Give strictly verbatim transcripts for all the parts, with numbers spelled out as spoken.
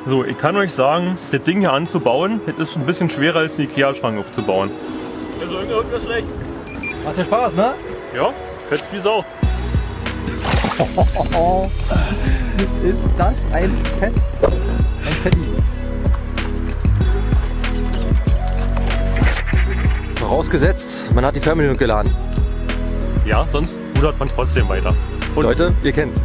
So, ich kann euch sagen, das Ding hier anzubauen, das ist ein bisschen schwerer als einen Ikea-Schrank aufzubauen. Also irgendwas schlecht. Macht ja Spaß, ne? Ja, fetzt wie Sau. Ist das ein Fett? Ein Fetti. Vorausgesetzt, man hat die Fernbedienung geladen. Ja, sonst rudert man trotzdem weiter. Und Leute, ihr kennt's.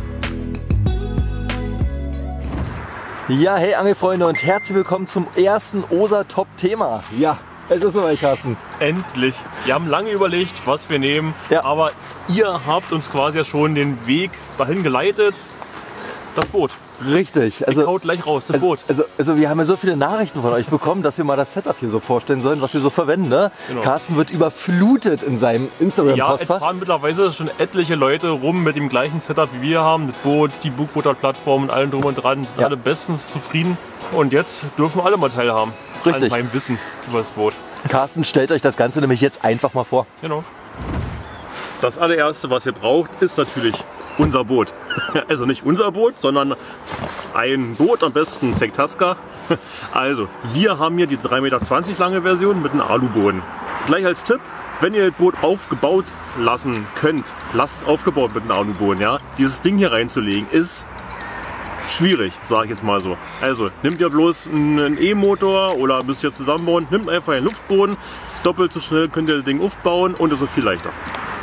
Ja, hey Angelfreunde und herzlich willkommen zum ersten O S A-Top-Thema. Ja, es ist soweit, Carsten. endlich. Wir haben lange überlegt, was wir nehmen, Ja. aber ihr habt uns quasi ja schon den Weg dahin geleitet. Das Boot. Richtig. Also, Also, ich haut gleich raus, das also, Boot. also, also wir haben ja so viele Nachrichten von euch bekommen, dass wir mal das Setup hier so vorstellen sollen, was wir so verwenden. Ne? Genau. Carsten wird überflutet in seinem Ja, es Instagram-Postfach. fahren mittlerweile schon etliche Leute rum mit dem gleichen Setup wie wir haben. Das Boot, die Bugbutter-Plattform und allem drum und dran. Sind Ja. alle bestens zufrieden. Und jetzt dürfen alle mal teilhaben. Richtig. An meinem Wissen über das Boot. Carsten stellt euch das Ganze nämlich jetzt einfach mal vor. Genau. Das allererste, was ihr braucht, ist natürlich unser Boot. Also nicht unser Boot, sondern ein Boot, am besten Sektaska. Also, wir haben hier die drei Meter zwanzig lange Version mit einem Aluboden. Gleich als Tipp, wenn ihr das Boot aufgebaut lassen könnt, lasst es aufgebaut mit einem Aluboden. Ja? Dieses Ding hier reinzulegen ist schwierig, sage ich jetzt mal so. Also, nehmt ihr bloß einen E-Motor oder müsst ihr zusammenbauen, nehmt einfach einen Luftboden, doppelt so schnell könnt ihr das Ding aufbauen und es ist viel leichter.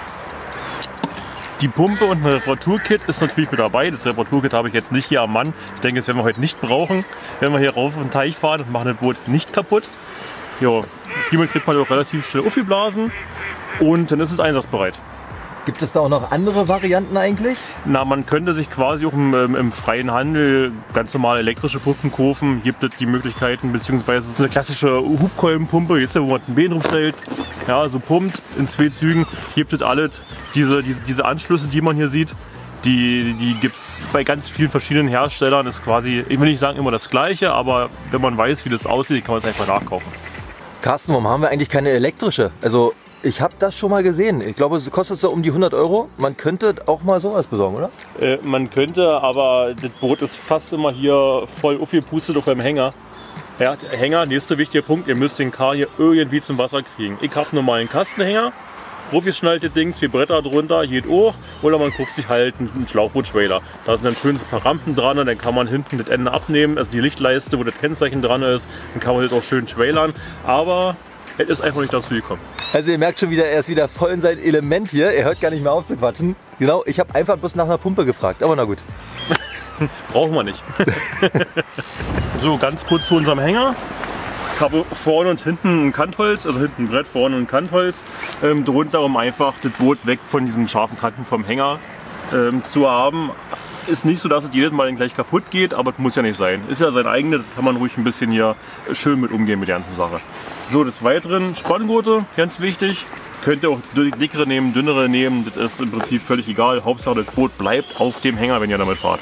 Die Pumpe und ein Reparaturkit ist natürlich mit dabei. Das Reparaturkit habe ich jetzt nicht hier am Mann. Ich denke, das werden wir heute nicht brauchen, wenn wir hier rauf auf den Teich fahren und machen das Boot nicht kaputt. Jo, hiermit kriegt man auch relativ schnell aufgeblasen und dann ist es einsatzbereit. Gibt es da auch noch andere Varianten eigentlich? Na, man könnte sich quasi auch im, im, im freien Handel ganz normal elektrische Pumpen kaufen. Gibt es die Möglichkeiten, beziehungsweise so eine klassische Hubkolbenpumpe, jetzt wo man ein Bein rumstellt, ja, so pumpt in zwei Zügen. Gibt es alles. Diese, diese, diese Anschlüsse, die man hier sieht, die, die gibt es bei ganz vielen verschiedenen Herstellern. Das ist quasi, ich will nicht sagen immer das Gleiche, aber wenn man weiß, wie das aussieht, kann man es einfach nachkaufen. Carsten, warum haben wir eigentlich keine elektrische? Also ich habe das schon mal gesehen. Ich glaube, es kostet so um die hundert Euro. Man könnte auch mal sowas besorgen, oder? Äh, man könnte, aber das Boot ist fast immer hier voll aufgepustet auf einem Hänger. Ja, der Hänger, nächster wichtiger Punkt, ihr müsst den Kar hier irgendwie zum Wasser kriegen. Ich habe nur mal einen Kastenhänger, aufgeschnallte Dings, vier Bretter drunter, geht auch. Oder man kauft sich halt einen Schlauchboot-Trailer. Da sind dann schön ein paar Rampen dran, dann kann man hinten das Ende abnehmen, also die Lichtleiste, wo das Kennzeichen dran ist. Dann kann man das auch schön trailern. Aber es ist einfach nicht dazu gekommen. Also ihr merkt schon wieder, er ist wieder voll in sein Element hier. Er hört gar nicht mehr auf zu quatschen. Genau, ich habe einfach bloß nach einer Pumpe gefragt, aber na gut. Brauchen wir nicht. So, ganz kurz zu unserem Hänger. Ich habe vorne und hinten ein Kantholz, also hinten ein Brett, vorne ein Kantholz. Ähm, drunter, um einfach das Boot weg von diesen scharfen Kanten vom Hänger ähm, zu haben. Ist nicht so, dass es jedes Mal gleich kaputt geht, aber das muss ja nicht sein. Ist ja sein eigenes, kann man ruhig ein bisschen hier schön mit umgehen mit der ganzen Sache. So, des Weiteren Spanngurte, ganz wichtig. Könnt ihr auch dickere nehmen, dünnere nehmen, das ist im Prinzip völlig egal. Hauptsache das Boot bleibt auf dem Hänger, wenn ihr damit fahrt.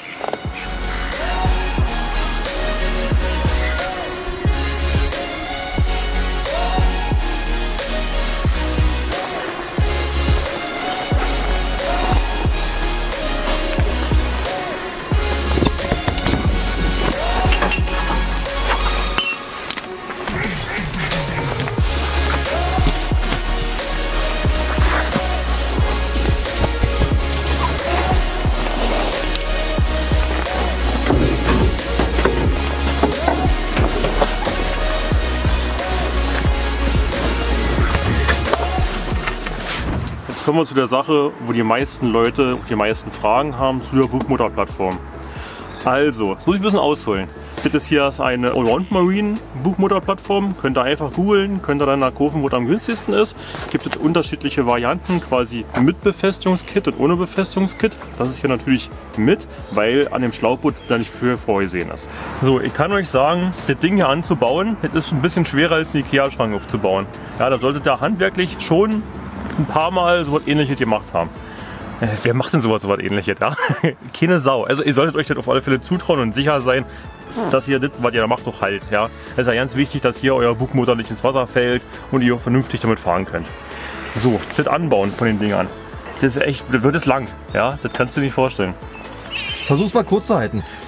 Kommen wir zu der Sache, wo die meisten Leute die meisten Fragen haben zu der Bugmotor-Plattform. Also, das muss ich ein bisschen ausholen. Das hier ist eine Allround Marine Bugmotor-Plattform. Könnt ihr einfach googeln, könnt ihr dann nachgucken, wo es am günstigsten ist. Gibt es unterschiedliche Varianten, quasi mit Befestigungskit und ohne Befestigungskit. Das ist hier natürlich mit, weil an dem Schlauchboot da nicht für vorgesehen ist. So, ich kann euch sagen, das Ding hier anzubauen, das ist ein bisschen schwerer als einen Ikea-Schrank aufzubauen. Ja, da solltet ihr handwerklich schon ein paar Mal so was Ähnliches gemacht haben. Äh, wer macht denn sowas, sowas Ähnliches? Ja? Keine Sau. Also ihr solltet euch das auf alle Fälle zutrauen und sicher sein, dass ihr das, was ihr da macht, doch halt. Ja? Es ist ja ganz wichtig, dass hier euer Bugmotor nicht ins Wasser fällt und ihr auch vernünftig damit fahren könnt. So, das Anbauen von den Dingern. Das ist echt, das wird es lang. Ja? Das kannst du dir nicht vorstellen. Versuch's mal kurz zu halten.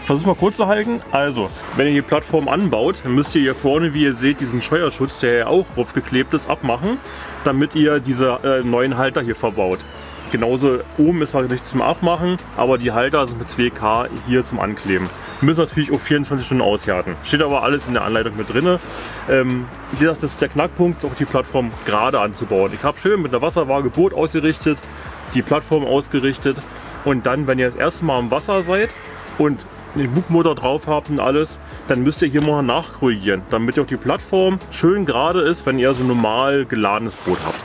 versuche mal kurz zu halten. Also, wenn ihr die Plattform anbaut, dann müsst ihr hier vorne, wie ihr seht, diesen Scheuerschutz, der ja auch draufgeklebt ist, abmachen, damit ihr diese äh, neuen Halter hier verbaut. Genauso oben ist halt nichts zum Abmachen, aber die Halter sind mit zwei K hier zum Ankleben. Die müssen natürlich auch vierundzwanzig Stunden aushärten. Steht aber alles in der Anleitung mit drin. Ähm, wie gesagt, das ist der Knackpunkt, auch die Plattform gerade anzubauen. Ich habe schön mit einer Wasserwaage Boot ausgerichtet, die Plattform ausgerichtet und dann, wenn ihr das erste Mal am Wasser seid und den Bugmotor drauf habt und alles, dann müsst ihr hier mal nachkorrigieren, damit auch die Plattform schön gerade ist, wenn ihr so ein normal geladenes Boot habt.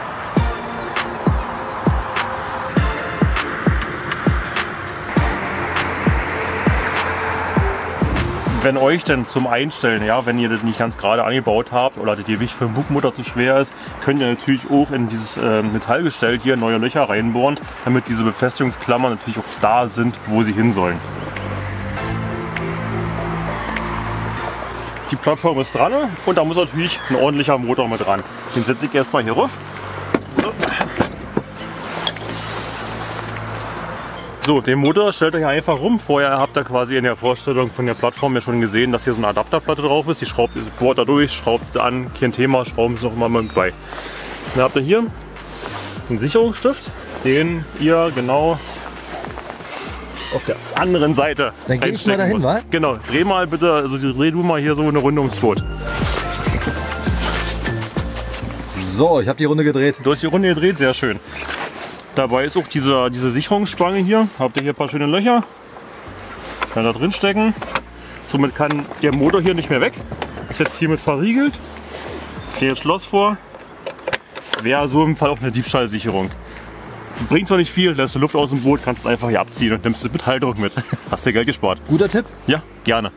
Wenn euch denn zum Einstellen, ja, wenn ihr das nicht ganz gerade angebaut habt oder das Gewicht für den Bugmotor zu schwer ist, könnt ihr natürlich auch in dieses äh, Metallgestell hier neue Löcher reinbohren, damit diese Befestigungsklammern natürlich auch da sind, wo sie hin sollen. Die Plattform ist dran und da muss natürlich ein ordentlicher Motor mit dran. Den setze ich erstmal hier rauf. So. So, den Motor stellt euch einfach rum. Vorher habt ihr quasi in der Vorstellung von der Plattform ja schon gesehen, dass hier so eine Adapterplatte drauf ist. Die schraubt, bohrt da durch, schraubt an, kein Thema, schrauben es noch immer mit bei. Dann habt ihr hier einen Sicherungsstift, den ihr genau auf der anderen Seite Dann gehe ich mal dahin, muss. mal. Genau, dreh mal bitte, also dreh du mal hier so eine Runde ums Boot. So, ich habe die Runde gedreht. Du hast die Runde gedreht, sehr schön. Dabei ist auch diese, diese Sicherungsspange hier. Habt ihr hier ein paar schöne Löcher. Kann da drin stecken. Somit kann der Motor hier nicht mehr weg. Ist jetzt hiermit verriegelt. Steht jetzt Schloss vor. Wäre so im Fall auch eine Diebstahlsicherung. Bringt zwar nicht viel, lässt du Luft aus dem Boot, kannst du einfach hier abziehen und nimmst den Metalldruck mit. Hast dir Geld gespart. Guter Tipp? Ja, gerne.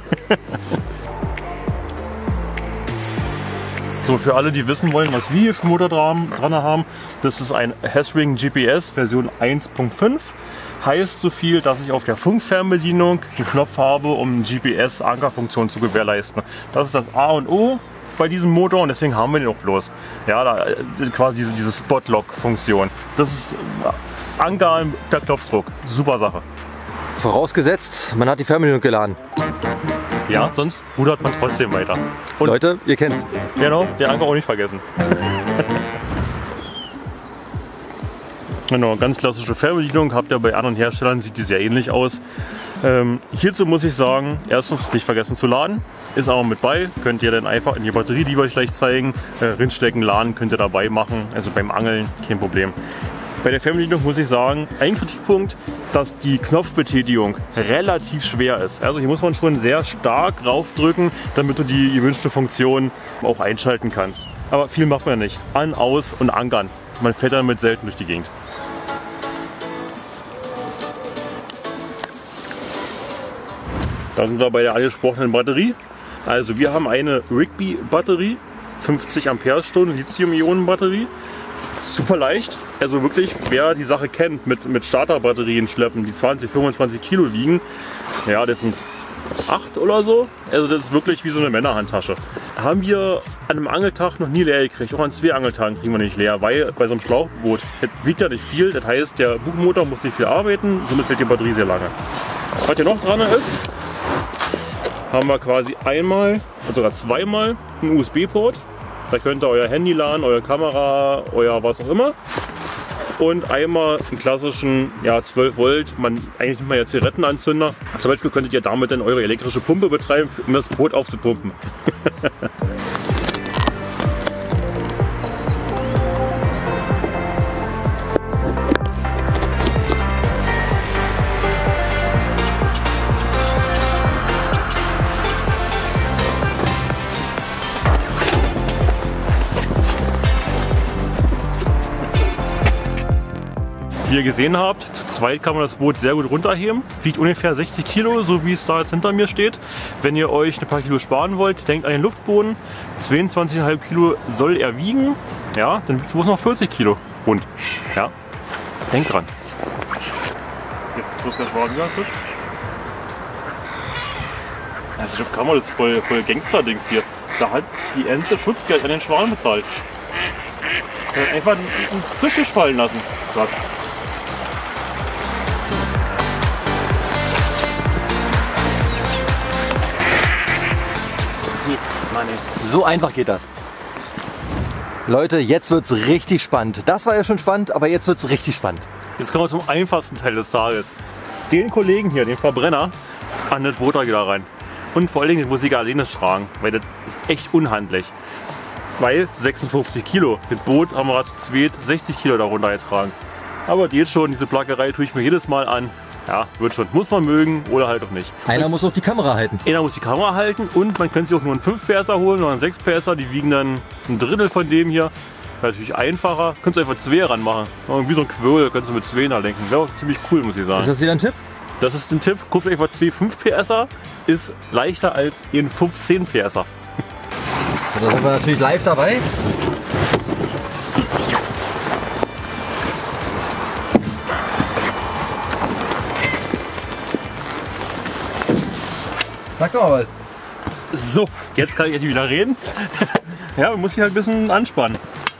So, für alle, die wissen wollen, was wir hier für Motor dran, dran haben, das ist ein Haswing G P S Version eins Punkt fünf. Heißt so viel, dass ich auf der Funkfernbedienung einen Knopf habe, um G P S-Ankerfunktion zu gewährleisten. Das ist das A und O bei diesem Motor und deswegen haben wir den auch bloß. Ja, da, quasi diese, diese Spot-Lock-Funktion. Das ist Anker per Knopfdruck. Super Sache. Vorausgesetzt, man hat die Fernbedienung geladen. Ja, sonst rudert man trotzdem weiter. Und Leute, ihr kennt's. genau, der Anker auch nicht vergessen. Genau, ganz klassische Fernbedienung. Habt ihr bei anderen Herstellern, sieht die sehr ähnlich aus. Ähm, hierzu muss ich sagen, erstens nicht vergessen zu laden. Ist auch mit bei. Könnt ihr dann einfach in die Batterie, die wir euch gleich zeigen, äh, rinstecken, laden, könnt ihr dabei machen. Also beim Angeln kein Problem. Bei der Fernbedienung muss ich sagen, ein Kritikpunkt, dass die Knopfbetätigung relativ schwer ist. Also hier muss man schon sehr stark draufdrücken, damit du die gewünschte Funktion auch einschalten kannst. Aber viel macht man nicht. An, aus und ankern. Man fährt damit selten durch die Gegend. Da sind wir bei der angesprochenen Batterie. Also wir haben eine Rigby Batterie, fünfzig Ampere-Stunden Lithium-Ionen-Batterie. Super leicht. Also wirklich, wer die Sache kennt, mit, mit Starterbatterien schleppen, die zwanzig, fünfundzwanzig Kilo wiegen, ja, das sind acht oder so. Also das ist wirklich wie so eine Männerhandtasche. Haben wir an einem Angeltag noch nie leer gekriegt. Auch an zwei Angeltagen kriegen wir nicht leer, weil bei so einem Schlauchboot das wiegt ja nicht viel. Das heißt, der Bugmotor muss nicht viel arbeiten, somit hält die Batterie sehr lange. Was hier noch dran ist, haben wir quasi einmal, oder sogar zweimal einen U S B-Port. Da könnt ihr euer Handy laden, eure Kamera, euer was auch immer. Und einmal einen klassischen ja, zwölf Volt, man, eigentlich nimmt man ja Zigarettenanzünder. Zum Beispiel könntet ihr damit dann eure elektrische Pumpe betreiben, um das Boot aufzupumpen. Wie ihr gesehen habt, zu zweit kann man das Boot sehr gut runterheben. Wiegt ungefähr sechzig Kilo, so wie es da jetzt hinter mir steht. Wenn ihr euch ein paar Kilo sparen wollt, denkt an den Luftboden. zweiundzwanzig Komma fünf Kilo soll er wiegen. Ja, dann wiegt es bloß noch vierzig Kilo rund. Ja, denkt dran. Jetzt plus der Schwarzfisch. Das Schiff Kammer ist voll, voll Gangster-Dings hier. Da hat die Ente Schutzgeld an den Schwan bezahlt. Er hat einfach einen Fisch fallen lassen. Gott. Mann, so einfach geht das. Leute, jetzt wird's richtig spannend. Das war ja schon spannend, aber jetzt wird's richtig spannend. Jetzt kommen wir zum einfachsten Teil des Tages. Den Kollegen hier, den Verbrenner, an das Boot da rein. Und vor allen Dingen den muss ich alleine tragen, weil das ist echt unhandlich. Weil sechsundfünfzig Kilo. Mit Boot haben wir zu zweit sechzig Kilo darunter getragen. Aber geht schon, diese Plackerei tue ich mir jedes Mal an. Ja, wird schon. Muss man mögen oder halt auch nicht. Einer muss auch die Kamera halten. Einer muss die Kamera halten und man könnte sich auch nur einen fünf PSer holen oder einen sechs PSer. Die wiegen dann ein Drittel von dem hier. Natürlich einfacher. Könntest du einfach zwei ranmachen. Wie so ein Quirl, könntest du mit zwei lenken. Wäre auch ziemlich cool, muss ich sagen. Ist das wieder ein Tipp? Das ist ein Tipp. Kauft einfach zwei fünf PSer. Ist leichter als ein fünfzehn PSer. Da sind wir natürlich live dabei. Sag doch mal was. So, jetzt kann ich jetzt wieder reden. Ja, man muss sich halt ein bisschen anspannen.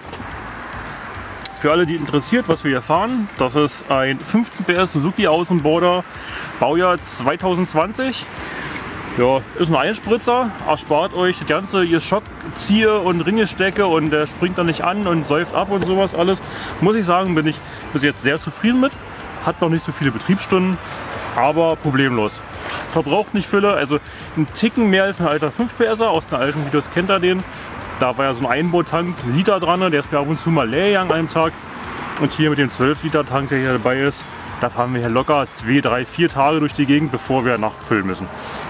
Für alle, die interessiert, was wir hier fahren, das ist ein fünfzehn PS Suzuki Außenborder, Baujahr zweitausendzwanzig. Ja, ist ein Einspritzer, erspart euch das ganze ihr Schockziehe und Ringestecke und der springt dann nicht an und säuft ab und sowas alles. Muss ich sagen, bin ich bis jetzt sehr zufrieden mit. Hat noch nicht so viele Betriebsstunden, aber problemlos. Verbraucht nicht Fülle, also ein Ticken mehr als ein alter fünf PSer. Aus den alten Videos kennt ihr den. Da war ja so ein Einbautank, ein Liter dran, der ist mir ab und zu mal leer gegangen an einem Tag. Und hier mit dem zwölf Liter Tank, der hier dabei ist, da fahren wir hier locker zwei, drei, vier Tage durch die Gegend, bevor wir nachfüllen müssen.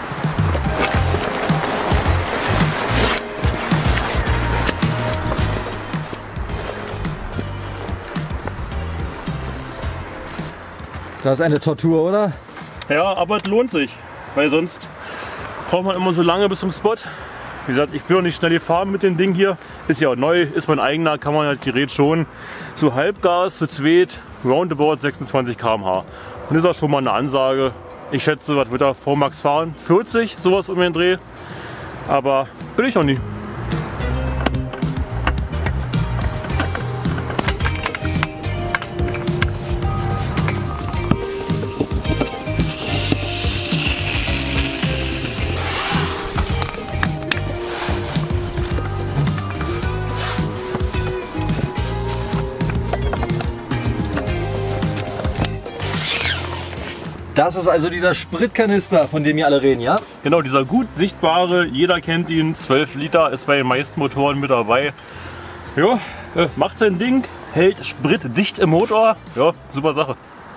Das ist eine Tortur, oder? Ja, aber es lohnt sich, weil sonst braucht man immer so lange bis zum Spot. Wie gesagt, ich bin noch nicht schnell gefahren mit dem Ding hier. Ist ja auch neu, ist mein eigener, kann man das Gerät schon. So Halbgas, zu zweit, roundabout sechsundzwanzig Kilometer pro Stunde. Und das ist auch schon mal eine Ansage. Ich schätze, was wird er vor Max fahren? vierzig, sowas um den Dreh. Aber bin ich noch nie. Das ist also dieser Spritkanister, von dem wir alle reden, ja? Genau, dieser gut sichtbare, jeder kennt ihn, zwölf Liter, ist bei den meisten Motoren mit dabei. Ja, äh, macht sein Ding, hält Sprit dicht im Motor, ja, super Sache.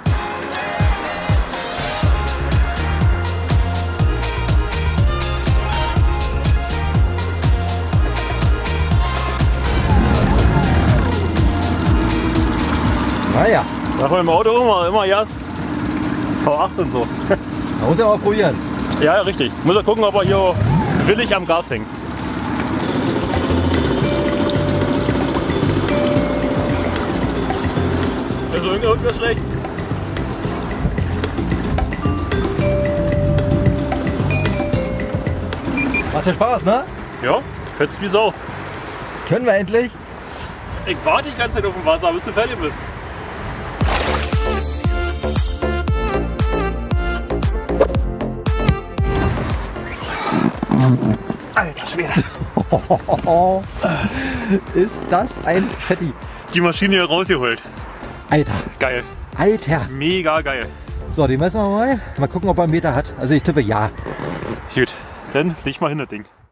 Naja. Nach meinem Auto immer, immer Gas. V acht und so. Man muss ja mal probieren. Ja, richtig. Muss ja gucken, ob er hier willig am Gas hängt. Also irgendwas schlecht. Macht dir Spaß, ne? Ja, fetzt wie Sau. Können wir endlich? Ich warte die ganze Zeit auf dem Wasser, bis du fertig bist. Alter Schwede. Ist das ein Fetti? Die Maschine hier rausgeholt. Alter. Geil. Alter. Mega geil. So, den messen wir mal. Mal gucken, ob er einen Meter hat. Also ich tippe ja. Gut, dann leg mal hin das Ding.